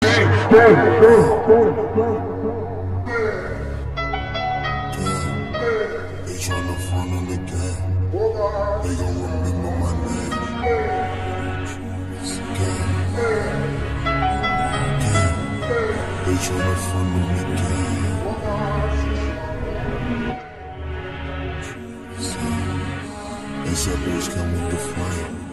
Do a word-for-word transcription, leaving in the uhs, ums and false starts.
They tryna front on the game. They gon' remember my name. Gang. Gang. They tryna front on the game. They said boys come with the flame.